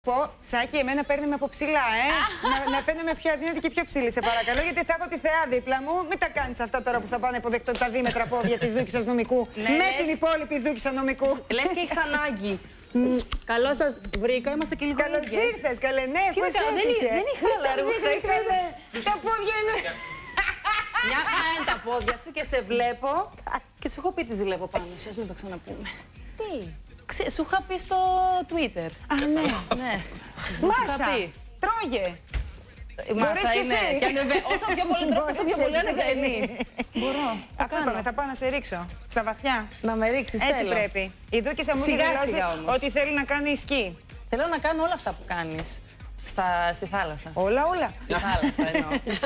Πω, Σάκη, εμένα παίρνει με από ψηλά, να φαίνομαι πιο αδύνατη και πιο ψηλή, σε παρακαλώ, γιατί θα έχω τη θεά δίπλα μου. Μην τα κάνεις αυτά τώρα που θα πάνε αποδεκτό τα δίμετρα πόδια της Δούκισσας νομικού με την υπόλοιπη Δούκισσα νομικού. Λες και έχεις ανάγκη. Καλώς σας βρήκα, είμαστε και λίγο ίδιες. Καλώς ήρθες, καλέ, ναι, πώς έτυχε. Δεν είχα λαργούχα. Τα πόδια είναι... Μια χαρά είναι τα πόδια σου και σε βλέπω και σου έχω πει τι ζηλεύω πάνω σου, ας μην το ξαναπούμε. Τι? Σου είχα πει στο Twitter. Α, ναι. Ναι. Μάσα, τρώγε. Η μάσα είναι. Όσο πιο πολύ τρως, όσο πιο πολύ ανεβαίνει. Μπορώ. Θα πάω να σε ρίξω. Στα βαθιά. Να με ρίξεις, έτσι θέλω. πρέπει. Η Δούκισσα μου δηλώσει ότι θέλει να κάνει σκι. Θέλω να κάνω όλα αυτά που κάνεις. Στη θάλασσα. Όλα. Στη θάλασσα εννοώ.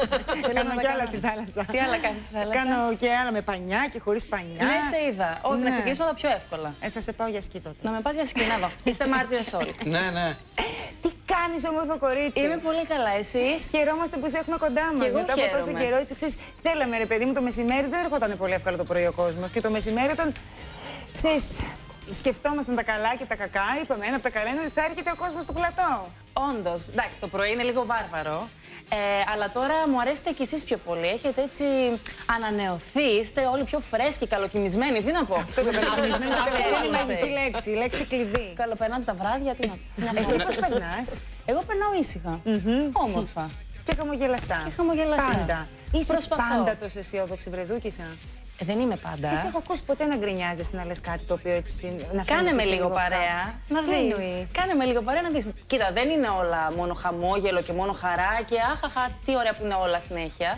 Κάνω κι άλλα στη θάλασσα. Τι άλλα κάνεις στη θάλασσα? Κάνω και άλλα με πανιά και χωρίς πανιά. Ναι, σε είδα. Όχι, να ξεκινήσουμε τα πιο εύκολα. Θα σε πάω για σκι τότε. Να με πας για σκι, να δω. Είστε μάρτυρες όλοι. Ναι. Τι κάνεις όμορφο κορίτσι? Είμαι πολύ καλά, εσείς? Χαιρόμαστε που σε έχουμε κοντά μας. Μετά από τόσο καιρό, έτσι ξέρεις, θέλαμε ρε παιδί μου, το μεσημέρι δεν ερχόταν πολύ εύκολα το πρωί ο κόσμος. Και το μεσημέρι όταν, ξέρεις, σκεφτόμασταν τα καλά και τα κακά, είπαμε ένα από τα καλά είναι ότι θα έρχεται ο κόσμος στο πλατό. Όντως, εντάξει, το πρωί είναι λίγο βάρβαρο. Αλλά τώρα μου αρέσετε κι εσείς πιο πολύ. Έχετε έτσι ανανεωθεί, είστε όλοι πιο φρέσκοι, καλοκοιμισμένοι. Τι να πω. Αυτό το καλοκοιμισμένο είναι μαγική λέξη, λέξη κλειδί. Καλοπερνάτε τα βράδια, τι να πω. Εσύ πώς περνάς? Εγώ περνάω ήσυχα. Όμορφα. Και χαμογελαστά. Πάντα. Είσαι πάντα τόσο αισιόδοξη, βρε Δούκισσα? Δεν είμαι πάντα. Δεν σε έχω ακούσει ποτέ να γκρινιάζεσαι, να λες κάτι το οποίο έτσι να φαίνεται. Κάνε με λίγο παρέα. Να δεις. Κάνε με λίγο παρέα να δεις. Κοίτα, δεν είναι όλα μόνο χαμόγελο και μόνο χαρά και άχαχα, τι ωραία που είναι όλα συνέχεια.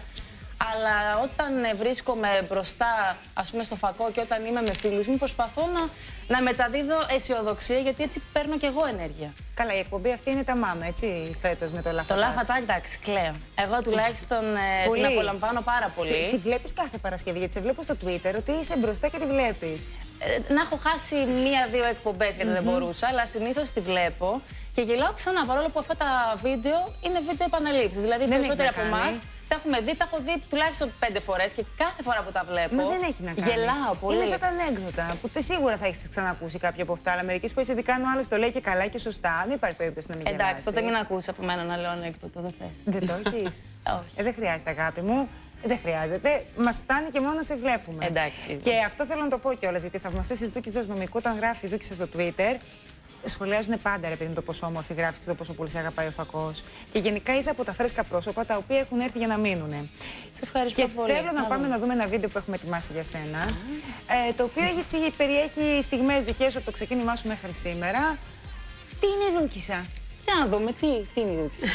Αλλά όταν βρίσκομαι μπροστά, ας πούμε, στο φακό και όταν είμαι με φίλους μου, προσπαθώ να μεταδίδω αισιοδοξία, γιατί έτσι παίρνω κι εγώ ενέργεια. Καλά, η εκπομπή αυτή είναι τα μάμα, έτσι, φέτος με το Λαφατάκ. Το Λαφατάκ, εντάξει, κλαίω. Εγώ τουλάχιστον την απολαμβάνω πάρα πολύ. Τη βλέπεις κάθε Παρασκευή, γιατί σε βλέπω στο Twitter ότι είσαι μπροστά και τη βλέπεις. Να έχω χάσει 1-2 εκπομπές γιατί δεν μπορούσα, αλλά συνήθως τη βλέπω και γελάω ξανά, παρόλο που αυτά τα βίντεο είναι βίντεο επαναλήψεις. Δηλαδή, οι περισσότεροι από εμάς τα έχουμε δει, τα έχω δει τουλάχιστον 5 φορές και κάθε φορά που τα βλέπω. Μα δεν έχει να κάνει. Γελάω πολύ. Είναι σαν τα ανέκδοτα που σίγουρα θα έχεις ξανακούσει κάποια από αυτά. Αλλά μερικές φορές ειδικά αν ο άλλος το λέει και καλά και σωστά, δεν υπάρχει περίπτωση να μην γελάσεις. Εντάξει, τότε μην ακούσεις από μένα να λέω ανέκδοτο, δεν θες. Δεν το έχεις? Όχι. Δεν χρειάζεται, αγάπη μου. Δεν χρειάζεται. Μας φτάνει και μόνο να σε βλέπουμε. Εντάξει. Και αυτό θέλω να το πω κιόλας, γιατί οι θαυμαστές της Δούκισσας νομικού, όταν γράφει Δούκισσα στο Twitter, σχολιάζουν πάντα ρε παιδί το πόσο όμορφη γράφει και το πόσο πολύ σε αγαπάει ο φακός. Και γενικά είσαι από τα φρέσκα πρόσωπα τα οποία έχουν έρθει για να μείνουν. Σε ευχαριστώ πολύ. Και θέλω να πάμε να δούμε ένα βίντεο που έχουμε ετοιμάσει για σένα. Το οποίο περιέχει στιγμές δικές σου από το ξεκίνημά σου μέχρι σήμερα. Τι είναι η Δούκισσα? Για να δούμε, τι είναι η Δούκισσα.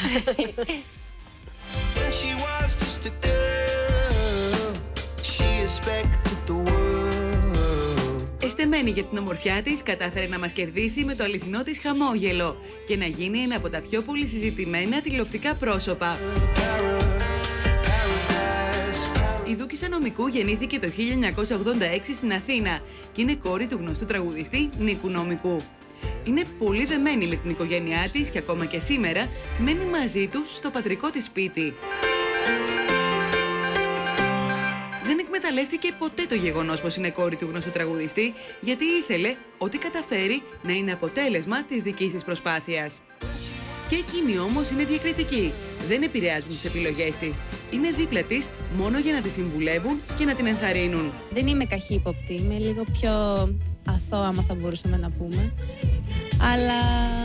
Εστεμένη για την ομορφιά της, κατάφερε να μας κερδίσει με το αληθινό της χαμόγελο και να γίνει ένα από τα πιο πολύ συζητημένα τηλεοπτικά πρόσωπα. Η Δούκισσα νομικού γεννήθηκε το 1986 στην Αθήνα και είναι κόρη του γνωστού τραγουδιστή Νίκου Νομικού. Είναι πολύ δεμένη με την οικογένειά της και ακόμα και σήμερα μένει μαζί τους στο πατρικό της σπίτι. Δεν εκμεταλλεύτηκε ποτέ το γεγονός πως είναι κόρη του γνωστού τραγουδιστή, γιατί ήθελε ό,τι καταφέρει να είναι αποτέλεσμα της δικής της προσπάθειας. Και εκείνοι όμως είναι διακριτικοί, δεν επηρεάζουν τις επιλογές της. Είναι δίπλα της μόνο για να τη συμβουλεύουν και να την ενθαρρύνουν. Δεν είμαι καχύποπτη, είμαι λίγο πιο αθώα, άμα θα μπορούσαμε να πούμε. Αλλά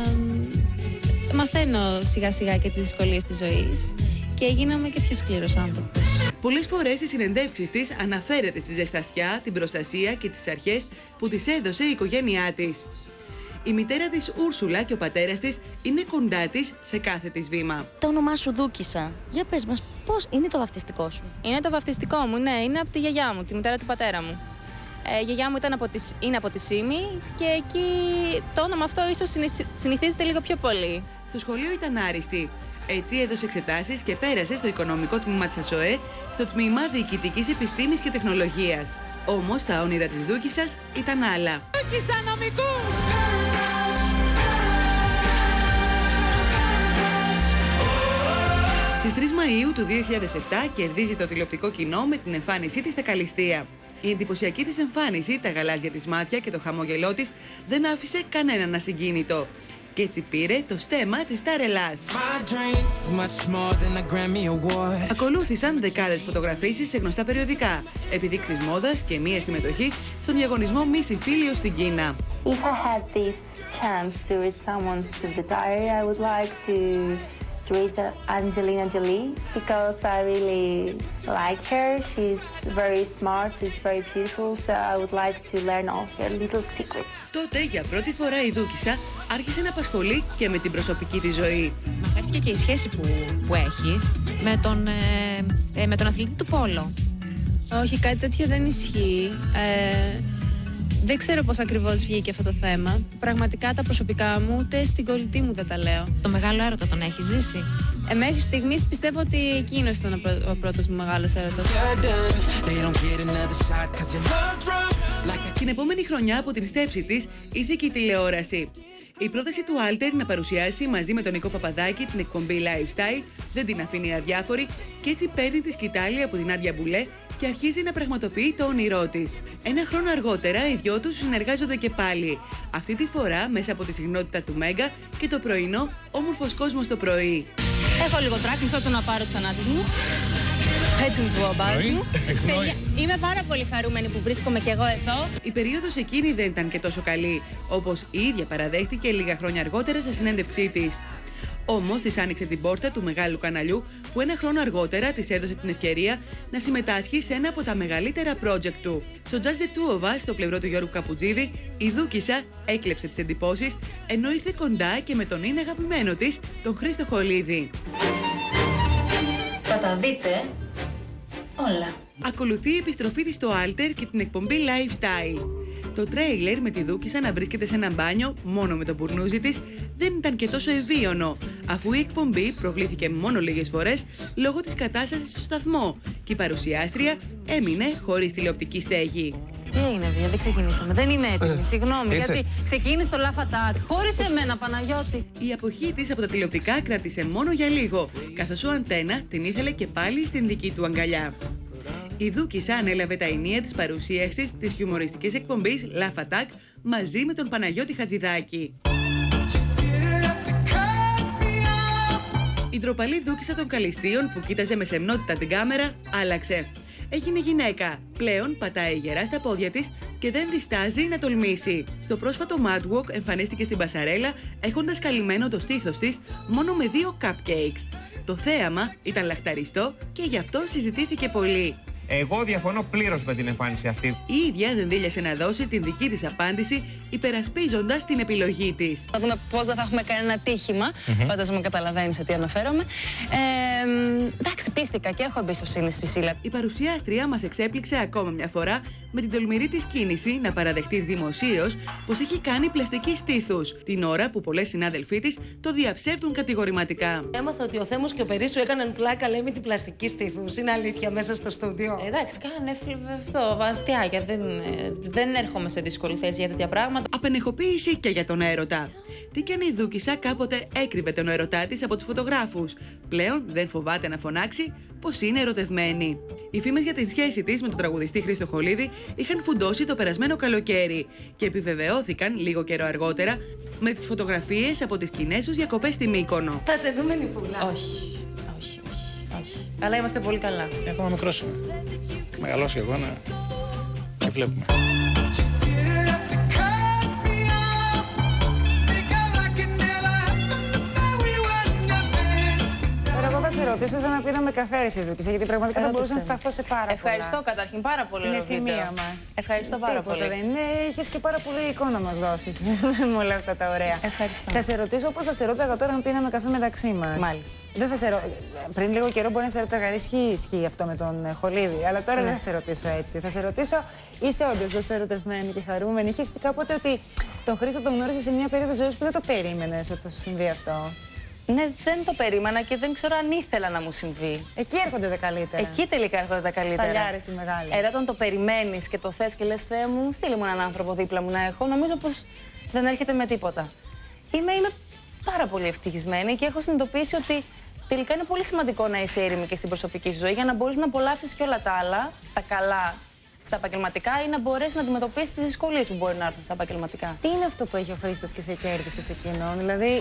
μαθαίνω σιγά σιγά και τις δυσκολίες της ζωής και γίναμε και πιο σκληρός άνθρωπος. Πολλές φορές στις συνεντεύξεις της αναφέρεται στη ζεστασιά, την προστασία και τις αρχές που της έδωσε η οικογένειά της. Η μητέρα της Ούρσουλα και ο πατέρας της είναι κοντά της σε κάθε της βήμα. Το όνομά σου Δούκισσα. Για πες μας, πώς είναι το βαφτιστικό σου? Είναι το βαφτιστικό μου, ναι, είναι από τη γιαγιά μου, τη μητέρα του πατέρα μου. Η γιαγιά μου είναι από τη Σύμη και εκεί το όνομα αυτό ίσως συνηθίζεται λίγο πιο πολύ. Στο σχολείο ήταν άριστη. Έτσι έδωσε εξετάσεις και πέρασε στο οικονομικό τμήμα της ΑΣΟΕ, στο τμήμα Διοικητικής Επιστήμης και Τεχνολογίας. Όμως τα όνειρα της Δούκισσας ήταν άλλα. Δούκισσα νομικού! Στις 3 Μαΐου του 2007 κερδίζει το τηλεοπτικό κοινό με την εμφάνισή της στα Καλυστεία. Η εντυπωσιακή της εμφάνιση, τα γαλάζια της μάτια και το χαμόγελό της δεν άφησε κανέναν ασυγκίνητο. και έτσι πήρε το στέμμα της Σταρ Ελλάς. Ακολούθησαν δεκάδες φωτογραφίσεις σε γνωστά περιοδικά, επιδείξεις μόδας και μία συμμετοχή στον διαγωνισμό Miss Infilio στην Κίνα. If I had this chance to read someone's diary, I would like to read Angelina Jolie because I really like her. She's very smart, she's very beautiful, so I would like to learn all her little secrets. Τότε για πρώτη φορά η Δούκισσα άρχισε να απασχολεί και με την προσωπική της ζωή. Μ' αφαίρθηκε και η σχέση που έχεις με τον αθλητή του πόλο. Όχι, κάτι τέτοιο δεν ισχύει. Δεν ξέρω πώς ακριβώς βγήκε αυτό το θέμα. Πραγματικά τα προσωπικά μου, ούτε στην κολλητή μου δεν τα λέω. Το μεγάλο έρωτα τον έχεις ζήσει? Μέχρι στιγμής πιστεύω ότι εκείνος ήταν ο πρώτος μου μεγάλος έρωτας. Την επόμενη χρονιά από την στέψη της ήρθε και η τηλεόραση. Η πρόταση του Άλτερ να παρουσιάσει μαζί με τον Νικό Παπαδάκη την εκπομπή Lifestyle δεν την αφήνει αδιάφορη και έτσι παίρνει τη σκητάλη από την Άντια Μπουλέ και αρχίζει να πραγματοποιεί το όνειρό της. Ένα χρόνο αργότερα οι δυο τους συνεργάζονται και πάλι. Αυτή τη φορά μέσα από τη συχνότητα του Μέγκα και το πρωινό Όμορφος Κόσμος το πρωί. Έχω λίγο τράκ, μισό λεπτό να πάρω τις ανάσες μου. Έτσι μου πει ο μπάμπας μου. Είμαι πάρα πολύ χαρούμενη που βρίσκομαι κι εγώ εδώ. Η περίοδος εκείνη δεν ήταν και τόσο καλή, όπως η ίδια παραδέχτηκε λίγα χρόνια αργότερα σε συνέντευξή της. Όμως της άνοιξε την πόρτα του μεγάλου καναλιού που ένα χρόνο αργότερα της έδωσε την ευκαιρία να συμμετάσχει σε ένα από τα μεγαλύτερα project του. Στο Just the Two of Us, στο πλευρό του Γιώργου Καπουτζίδη, η Δούκισσα έκλεψε τις εντυπώσεις, ενώ ήρθε κοντά και με τον είναι αγαπημένο της, τον Χρήστο Χολίδη. Θα τα δείτε όλα. Ακολουθεί η επιστροφή της στο Alter και την εκπομπή Lifestyle. Το τρέιλερ με τη Δούκισσα να βρίσκεται σε ένα μπάνιο μόνο με τον μπουρνούζι της δεν ήταν και τόσο ευίωνο, αφού η εκπομπή προβλήθηκε μόνο λίγες φορές λόγω της κατάστασης στο σταθμό και η παρουσιάστρια έμεινε χωρίς τηλεοπτική στέγη. Τι έγινε, δεν ξεκινήσαμε. Δεν είμαι έτοιμη. Συγγνώμη, γιατί ξεκίνησε το Λαφατάκ. Χωρίς εμένα, Παναγιώτη. Η αποχή της από τα τηλεοπτικά κράτησε μόνο για λίγο, καθώς ο Αντένα την ήθελε και πάλι στην δική του αγκαλιά. Η Δούκισσα ανέλαβε τα ενία της παρουσίασης της χιουμοριστικής εκπομπής Laugh Attack μαζί με τον Παναγιώτη Χατζηδάκη. Η ντροπαλή Δούκισσα των Καλυστείων που κοίταζε με σεμνότητα την κάμερα άλλαξε. Έγινε γυναίκα. Πλέον πατάει γερά στα πόδια της και δεν διστάζει να τολμήσει. Στο πρόσφατο Mad Walk εμφανίστηκε στην πασαρέλα έχοντας καλυμμένο το στήθος της μόνο με 2 cupcakes. Το θέαμα ήταν λαχταριστό και γι' αυτό συζητήθηκε πολύ. Εγώ διαφωνώ πλήρως με την εμφάνιση αυτή. Η ίδια δεν δίλιασε να δώσει την δική της απάντηση, υπερασπίζοντας την επιλογή της. Θα δούμε πώς δεν θα έχουμε κανένα τύχημα. Φαντάζομαι καταλαβαίνεις σε τι αναφέρομαι. Εντάξει, πίστηκα και έχω εμπιστοσύνη στη Σίλα. Η παρουσιάστρια μας εξέπληξε ακόμα μια φορά με την τολμηρή της κίνηση να παραδεχτεί δημοσίως πως έχει κάνει πλαστική στήθους, την ώρα που πολλές συνάδελφοί της το διαψεύδουν κατηγορηματικά. Έμαθα ότι ο Θέμος και ο Περίσσου έκαναν πλάκα, λέει, με την πλαστική στήθους. Είναι αλήθεια μέσα στο στούντιο? Εντάξει, κάνε αυτό, αστιάκια. Δεν έρχομαι σε δύσκολη θέση για τέτοια πράγματα. Απενεχοποίηση και για τον έρωτα. Τι κι αν η Δούκισσα κάποτε έκρυβε τον ερωτά της από τους φωτογράφους. Πλέον δεν φοβάται να φωνάξει πως είναι ερωτευμένη. Οι φήμες για τη σχέση της με τον τραγουδιστή Χρήστο Χολίδη είχαν φουντώσει το περασμένο καλοκαίρι και επιβεβαιώθηκαν λίγο καιρό αργότερα με τις φωτογραφίες από τις κοινές τους διακοπές στη Μύκονο. Θα σε δούμε, Νικούλα. Όχι. Αλλά είμαστε πολύ καλά. Ακόμα μικρός είμαι. Μεγαλώσει και εγώ και βλέπουμε. Εγώ θα σε ρωτήσω σαν να πίναμε καφέ, εσύ Δούκισσα, γιατί πραγματικά θα μπορούσα να σταθώ σε πάρα πολλά. Ευχαριστώ καταρχήν πάρα πολύ. Την ευθυμία μας. Ευχαριστώ πάρα πολύ. Δεν είναι, είχες και πάρα πολύ εικόνα να μας δώσεις με όλα αυτά τα ωραία. Ευχαριστώ. Θα σε ρωτήσω όπως θα σε ρώταγα τώρα αν πίναμε καφέ μεταξύ μας. Μάλιστα. Δεν θα σε πριν λίγο καιρό μπορεί να σε ρώταγα, ισχύει αυτό με τον Χολίδη, αλλά τώρα δεν θα σε ρωτήσω έτσι. Θα σε ρωτήσω, είσαι όντως τόσο ερωτευμένη και χαρούμενη? Είχες πει κάποτε ότι τον Χρήστο τον γνώρισες σε μια περίοδο ζωής που δεν το περίμενες ότι θα σου συμβεί αυτό. Ναι, δεν το περίμενα και δεν ξέρω αν ήθελα να μου συμβεί. Εκεί έρχονται τα καλύτερα. Εκεί τελικά έρχονται τα καλύτερα. Σφαλιάρες οι μεγάλες. Όταν το περιμένεις και το θες και λες, Θεέ μου, στείλε μου έναν άνθρωπο δίπλα μου να έχω, νομίζω πως δεν έρχεται με τίποτα. Είμαι πάρα πολύ ευτυχισμένη και έχω συνειδητοποιήσει ότι τελικά είναι πολύ σημαντικό να είσαι ήρεμη και στην προσωπική σου ζωή για να μπορείς να απολαύσεις και όλα τα άλλα, τα καλά στα επαγγελματικά ή να μπορέσει να αντιμετωπίσει τις δυσκολίες που μπορεί να έρθουν στα επαγγελματικά. Τι είναι αυτό που έχει ο Χρήστος και σε κέρδισε σε εκείνον, δηλαδή.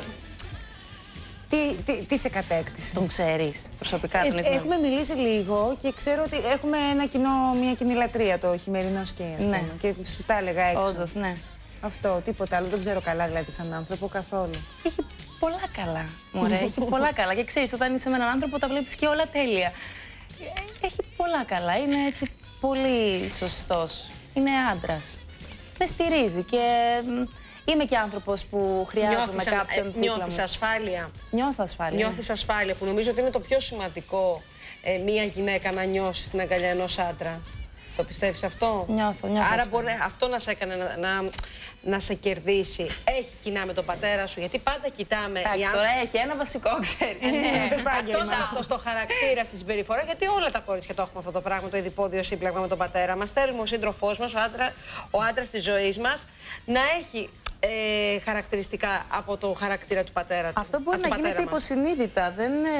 Τι σε κατέκτησε? Τον ξέρεις προσωπικά, τον είσαι? Έχουμε μιλήσει λίγο και ξέρω ότι έχουμε μια κοινή λατρεία, το χειμερινό σκι, ας πούμε. Και σου τα έλεγα έξω. Όντως, ναι. Αυτό, τίποτα άλλο. Δεν ξέρω καλά δηλαδή σαν άνθρωπο καθόλου. Έχει πολλά καλά. Μωρέ, έχει πολλά καλά. Και ξέρεις, όταν είσαι με έναν άνθρωπο, τα βλέπεις και όλα τέλεια. Έχει πολλά καλά. Είναι έτσι πολύ σωστός. Είναι άντρας. Με στηρίζει και είμαι και άνθρωπος που χρειάζομαι κάποιον. Νιώθεις ασφάλεια? Νιώθω ασφάλεια. Νιώθεις ασφάλεια, που νομίζω ότι είναι το πιο σημαντικό μία γυναίκα να νιώσει στην αγκαλιά ενός άντρα. Το πιστεύεις αυτό? Νιώθω. Άρα μπορεί αυτό να σε έκανε να σε κερδίσει. Έχει κοινά με τον πατέρα σου, γιατί πάντα κοιτάμε. Εντάξει, τώρα έχει ένα βασικό, ξέρεις. Αυτό το χαρακτήρα στη συμπεριφορά, γιατί όλα τα κορίτσια το έχουμε αυτό το πράγμα, το ειδipόδιο σύμπλεγμα με τον πατέρα μας. Θέλουμε ο σύντροφός μας, ο άντρας της ζωής μας, να έχει χαρακτηριστικά από το χαρακτήρα του πατέρα του. Αυτό μπορεί να γίνεται υποσυνείδητα.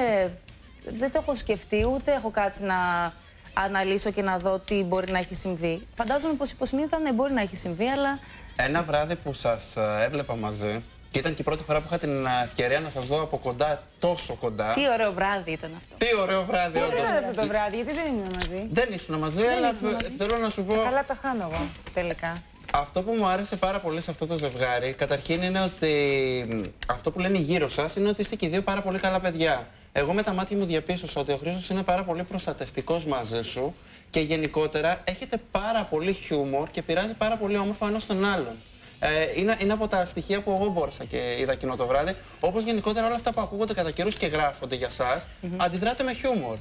Δεν το έχω σκεφτεί, ούτε έχω κάτσει να αναλύσω και να δω τι μπορεί να έχει συμβεί. Φαντάζομαι πως υποσυνείδητα ναι, μπορεί να έχει συμβεί, αλλά. Ένα βράδυ που σας έβλεπα μαζί, και ήταν και η πρώτη φορά που είχα την ευκαιρία να σας δω από κοντά, τόσο κοντά. Τι ωραίο βράδυ ήταν αυτό. Τι ωραίο βράδυ, όντως. Δεν ήταν αυτό το βράδυ, γιατί δεν ήμουν μαζί. Δεν ήσουν μαζί, αλλά θέλω να σου πω. Καλά τα χάνω εγώ, τελικά. Αυτό που μου άρεσε πάρα πολύ σε αυτό το ζευγάρι, καταρχήν είναι ότι αυτό που λένε γύρω σας είναι ότι είστε και οι δύο πάρα πολύ καλά παιδιά. Εγώ με τα μάτια μου διαπίστωσα ότι ο Χρήστος είναι πάρα πολύ προστατευτικός μαζί σου και γενικότερα έχετε πάρα πολύ χιούμορ και πειράζει πάρα πολύ όμορφο ο ένας τον άλλον. Είναι από τα στοιχεία που εγώ μπόρεσα και είδα εκείνο το βράδυ. Όπως γενικότερα όλα αυτά που ακούγονται κατά καιρούς και γράφονται για σας, αντιδράτε με χιούμορ.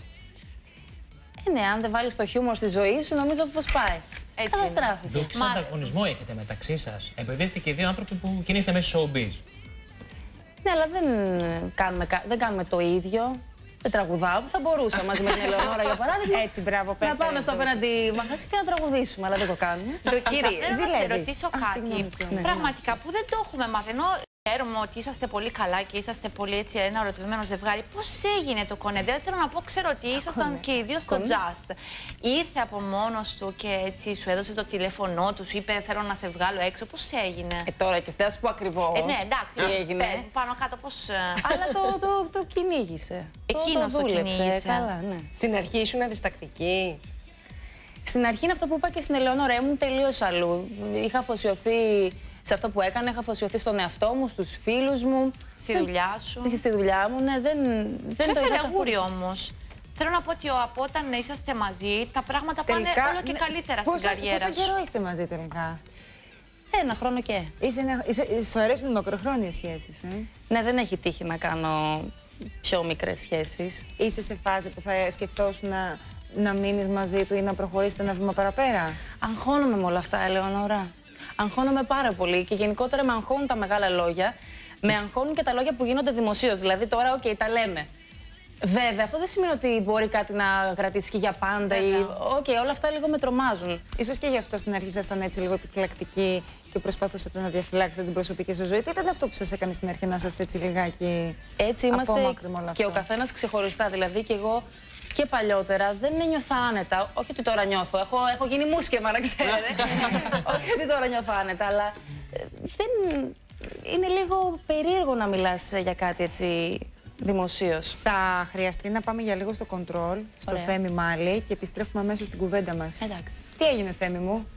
Ναι, αν δεν βάλεις το χιούμορ στη ζωή σου, νομίζω πως πάει. Έτσι. Τι ανταγωνισμό έχετε μεταξύ σας? Επειδή είστε και δύο άνθρωποι που κινείστε μέσα στο showbiz. Ναι, αλλά δεν κάνουμε το ίδιο. Δεν τραγουδάω, που θα μπορούσα μαζί με την Ελεονόρα για παράδειγμα. Έτσι, μπράβο, πες. Να πάμε στο απέναντι μαγαζί και να τραγουδήσουμε, αλλά δεν το κάνουμε. Κύριε, θέλω να σε ρωτήσω κάτι. Πραγματικά που δεν το έχουμε μάθει. Ξέρουμε ότι είσαστε πολύ καλά και είσαστε πολύ έτσι ένα ερωτευμένο ζευγάρι. Πώς έγινε το κονέ? Δεν θέλω να πω, ξέρω ότι ήσασταν και οι δύο στο Just. Ήρθε από μόνος του και έτσι σου έδωσε το τηλέφωνό του, σου είπε θέλω να σε βγάλω έξω. Πώς έγινε? Τώρα και θα σου πω ακριβώς. Ναι, εντάξει, τι έγινε. Πάνω κάτω πώς. Αλλά το κυνήγησε. Εκείνος το κυνήγησε. Καλά, ναι. Στην αρχή ήσουν διστακτική? Στην αρχή είναι αυτό που είπα και στην Ελεονόρα. Ήμουν τελείως αλλού. Είχα αφοσιωθεί σε αυτό που έκανα, είχα αφοσιωθεί στον εαυτό μου, στους φίλους μου. Στη δουλειά σου. Στη δουλειά μου, ναι, δεν το έφερε αγούρι όμως. Θέλω να πω ότι από όταν είσαστε μαζί, τα πράγματα πάνε όλο και καλύτερα στην καριέρα σου. Πόσο καιρό είστε μαζί τελικά? Ένα χρόνο και. Σου αρέσουν οι μακροχρόνιες σχέσεις, Ναι, δεν έχει τύχει να κάνω πιο μικρές σχέσεις. Είσαι σε φάση που θα σκεφτόσουν να μείνεις μαζί του ή να προχωρήσετε ένα βήμα παραπέρα? Αγχώνομαι με όλα αυτά, Ελεονόρα. Αγχώνομαι πάρα πολύ και γενικότερα με αγχώνουν τα μεγάλα λόγια. Με αγχώνουν και τα λόγια που γίνονται δημοσίως. Δηλαδή, τώρα, τα λέμε. Βέβαια, αυτό δεν σημαίνει ότι μπορεί κάτι να κρατήσει και για πάντα. Όλα αυτά λίγο με τρομάζουν. Ίσως και γι' αυτό στην αρχή ήσασταν έτσι λίγο επιφυλακτικοί και προσπαθούσατε να διαφυλάξετε την προσωπική σας ζωή. Τι ήταν αυτό που σας έκανε στην αρχή να είσαστε έτσι λιγάκι? Έτσι είμαστε και ο καθένας ξεχωριστά. Δηλαδή, και εγώ. Και παλιότερα δεν ένιωθα άνετα. Όχι ότι τώρα νιώθω. Έχω γίνει μουσκεμα, να ξέρετε. Όχι ότι τώρα νιώθω άνετα, αλλά είναι λίγο περίεργο να μιλάς για κάτι έτσι δημοσίως. Θα χρειαστεί να πάμε για λίγο στο κοντρόλ, στο Θέμη Μάλι, και επιστρέφουμε αμέσως στην κουβέντα μας. Εντάξει. Τι έγινε, Θέμη μου?